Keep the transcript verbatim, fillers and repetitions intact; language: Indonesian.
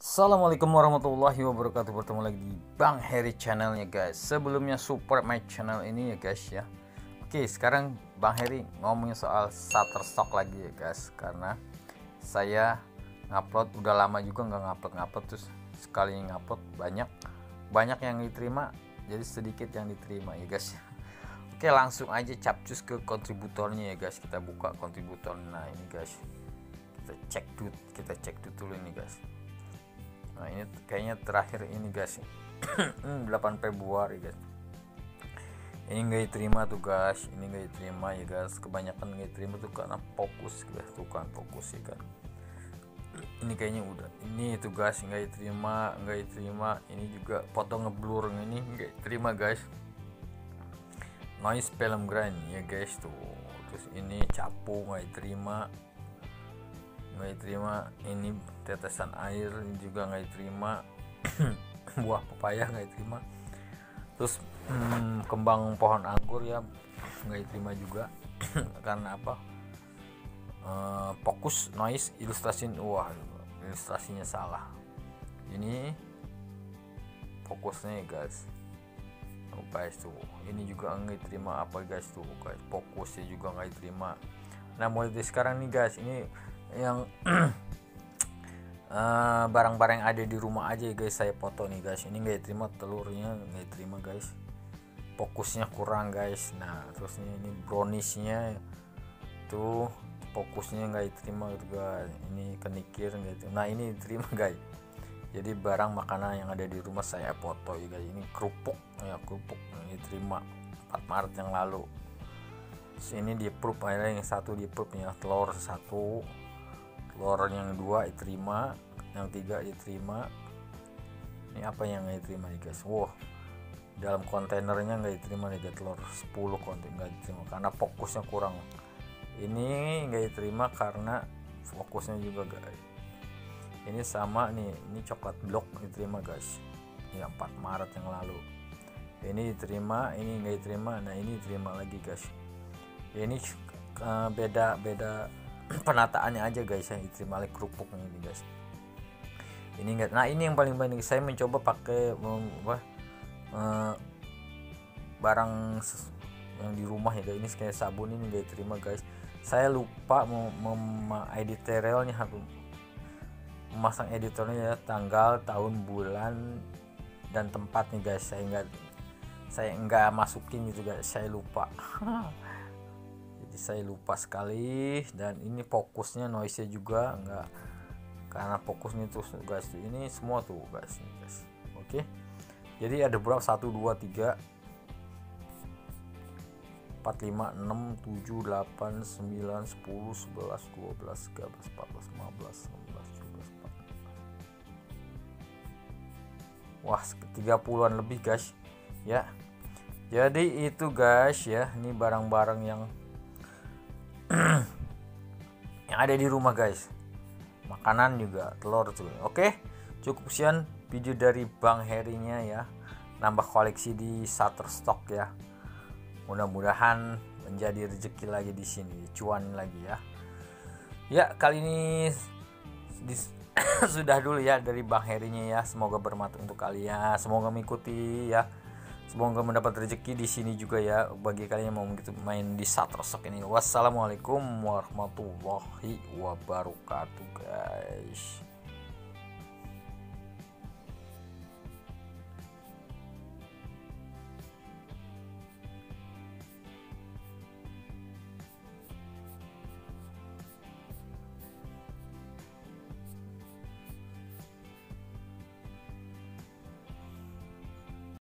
Assalamualaikum warahmatullahi wabarakatuh. Bertemu lagi di Bang Heri channelnya guys. Sebelumnya support my channel ini ya guys ya. Oke, sekarang Bang Heri ngomongin soal Shutterstock lagi ya guys. Karena saya ngupload udah lama juga nggak ngupload ngupload terus sekali ngupload banyak banyak yang diterima, jadi sedikit yang diterima ya guys. Oke, langsung aja capcus ke kontributornya ya guys. Kita buka kontributor. Nah ini guys, kita cek dulu kita cek dulu ini guys. Nah ini kayaknya terakhir ini guys. delapan Februari guys. Ini nggak diterima tuh guys, ini nggak diterima ya guys. Kebanyakan nggak diterima tuh karena fokus guys, tuh kan fokus ya kan. Ini kayaknya udah, ini itu guys nggak diterima, nggak diterima. Ini juga foto ngeblur, ini nggak diterima guys. Noise film grind ya guys tuh. Terus ini capu nggak diterima, nggak diterima. Ini tetesan air ini juga nggak diterima. Buah pepaya nggak diterima. Terus hmm, kembang pohon anggur ya nggak diterima juga. Karena apa? Uh, fokus noise ilustrasi, wah ilustrasinya salah. Ini fokusnya guys. Oh guys tuh, ini juga nggak diterima apa guys tuh guys. Fokusnya juga nggak diterima. Nah mulai dari sekarang nih guys, ini yang uh, barang-barang yang ada di rumah aja guys saya foto nih guys. Ini nggak diterima, telurnya nggak diterima guys, fokusnya kurang guys. Nah terus ini browniesnya tuh fokusnya nggak diterima gitu guys. Ini kenikir nggak diterima. Nah ini diterima guys. Jadi barang makanan yang ada di rumah saya foto ya guys. Ini kerupuk ya, kerupuk ini diterima empat Maret yang lalu. Terus ini di approve, akhirnya yang satu di approve ya, telur satu, telur yang dua diterima, yang tiga diterima. Ini apa yang nggak diterima nih guys? Wow, dalam kontainernya nggak diterima nih guys, telur sepuluh kontainer nggak diterima karena fokusnya kurang. Ini nggak diterima karena fokusnya juga guys. Ini sama nih, ini coklat blok diterima guys ya, empat Maret yang lalu. Ini diterima, ini nggak diterima. Nah ini diterima lagi guys. Ini uh, beda beda penataannya aja guys yang diterima oleh kerupuk ini guys. Ini enggak. Nah ini yang paling penting, saya mencoba pakai apa uh, barang yang di rumah ya guys. Ini kayak sabun, ini nggak diterima guys. Saya lupa mau editorialnya, memasang editornya ya, tanggal, tahun, bulan, dan tempat nih guys. Saya enggak saya enggak masukin gitu guys, saya lupa. Jadi saya lupa sekali. Dan ini fokusnya, noise nya juga enggak, karena fokusnya terus guys. Ini semua tuh guys, guys. Oke, jadi ada berapa? satu, dua, tiga, empat, lima, enam, tujuh, delapan, sembilan, sepuluh, sebelas, dua belas, tiga belas, empat belas, lima belas, enam belas, tujuh belas, delapan belas. Wah, tiga puluhan lebih guys ya. Jadi itu guys ya, ini barang-barang yang yang ada di rumah guys. Makanan juga, telur tuh. Oke, cukup sekian video dari Bang Herinya ya. Nambah koleksi di Shutterstock ya. Mudah-mudahan menjadi rezeki lagi di sini, cuan lagi ya. Ya, kali ini dis, sudah dulu ya dari Bang Herinya ya. Semoga bermanfaat untuk kalian, semoga mengikuti ya. Semoga mendapat rezeki di sini juga ya bagi kalian yang mau gitu main di Shutterstock ini. Wassalamualaikum warahmatullahi wabarakatuh guys.